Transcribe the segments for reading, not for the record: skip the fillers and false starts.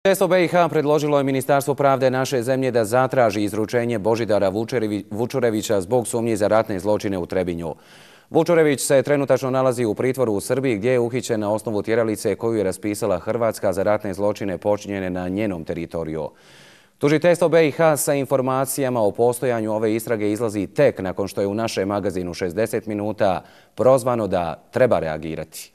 Tužiteljstvo BiH predložilo je Ministarstvo pravde naše zemlje da zatraži izručenje Božidara Vučurevića zbog sumnji za ratne zločine u Trebinju. Vučurević se trenutačno nalazi u pritvoru u Srbiji gdje je uhićen na osnovu tjeralice koju je raspisala Hrvatska za ratne zločine počinjene na njenom teritoriju. Tužiteljstvo BiH sa informacijama o postojanju ove istrage izlazi tek nakon što je u našem magazinu 60 minuta prozvano da treba reagirati.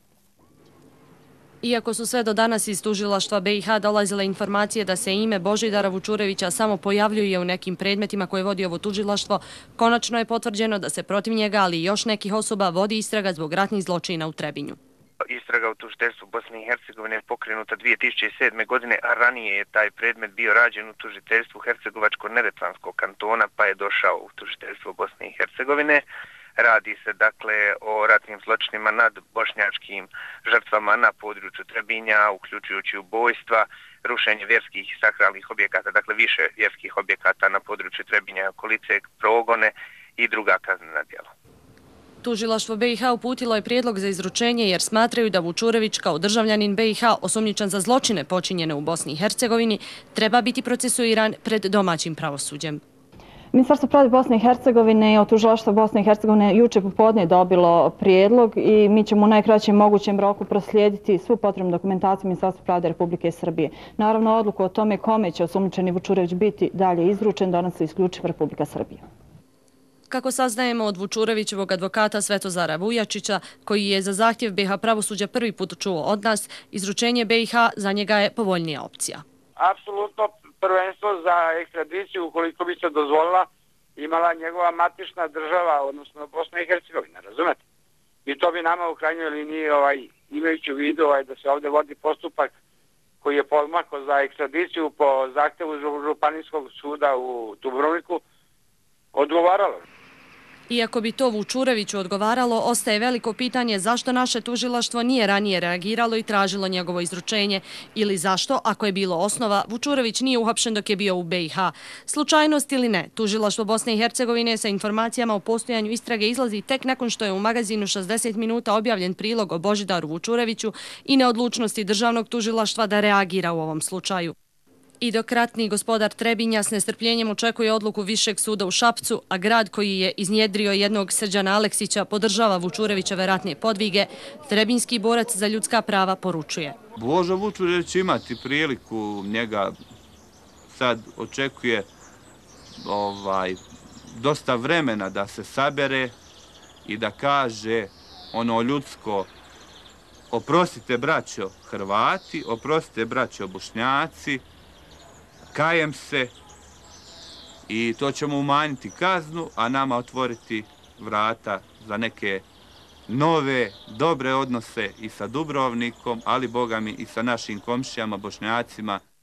Iako su sve do danas iz tužilaštva BiH dolazile informacije da se ime Božidara Vučurevića samo pojavljuje u nekim predmetima koje vodi ovo tužilaštvo, konačno je potvrđeno da se protiv njega, ali i još nekih osoba, vodi istraga zbog ratnih zločina u Trebinju. Istraga u tužiteljstvu Bosne i Hercegovine je pokrenuta 2007. godine, a ranije je taj predmet bio rađen u tužiteljstvu Hercegovačko-Neretvanskog kantona, pa je došao u tužiteljstvo Bosne i Hercegovine. Radi se dakle o ratnim zločinima nad bošnjačkim žrtvama na području Trebinja, uključujući ubojstva, rušenje vjerskih i sakralnih objekata, dakle više vjerskih objekata na području Trebinja i okolice, progone i druga kaznena djela. Tužilaštvo BiH uputilo je prijedlog za izručenje jer smatraju da Vučurević kao državljanin BiH osumnjičen za zločine počinjene u Bosni i Hercegovini treba biti procesuiran pred domaćim pravosuđem. Ministarstvo pravde Bosne i Hercegovine i od tužilaštva Bosne i Hercegovine juče popodne dobilo prijedlog i mi ćemo u najkraćem mogućem roku proslijediti svu potrebnu dokumentaciju Ministarstva pravde Republike Srbije. Naravno, odluku o tome kome će osumnjičeni Vučurević biti dalje izručen donosi isključivo Republika Srbija. Kako saznajemo od Vučurevićevog advokata Svetozara Vujačića, koji je za zahtjev BiH pravosuđa prvi put čuo od nas, izručenje BiH za njega je povoljnija opcija. Apsolutno prvenstvo za ekstradiciju, ukoliko bi se dozvolila, imala njegova matična država, odnosno Bosna i Hercegovina, razumete? I to bi nama u krajnjoj liniji, imajući u vidu da se ovdje vodi postupak koji je podmako za ekstradiciju po zahtjevu Županijskog suda u Dubrovniku, odgovaralo. Iako bi to Vučureviću odgovaralo, ostaje veliko pitanje zašto naše tužilaštvo nije ranije reagiralo i tražilo njegovo izručenje ili zašto, ako je bilo osnova, Vučurević nije uhapšen dok je bio u BiH. Slučajnost ili ne, tužilaštvo Bosne i Hercegovine sa informacijama o postojanju istrage izlazi tek nakon što je u magazinu 60 minuta objavljen prilog o Božidaru Vučureviću i neodlučnosti državnog tužilaštva da reagira u ovom slučaju. I dok ratni gospodar Trebinja s nestrpljenjem očekuje odluku Višeg suda u Šapcu, a grad koji je iznjedrio jednog Srđana Aleksića podržava Vučurevićeve ratne podvige, trebinjski borac za ljudska prava poručuje. Božo Vučurević imati priliku, njega sad očekuje dosta vremena da se sabere i da kaže ono ljudsko: oprostite braćo Hrvati, oprostite braćo Bošnjaci, kajem se, i to ćemo umanjiti kaznu, a nama otvoriti vrata za neke nove, dobre odnose i sa Dubrovnikom, ali bogami i sa našim komšijama, Bošnjacima.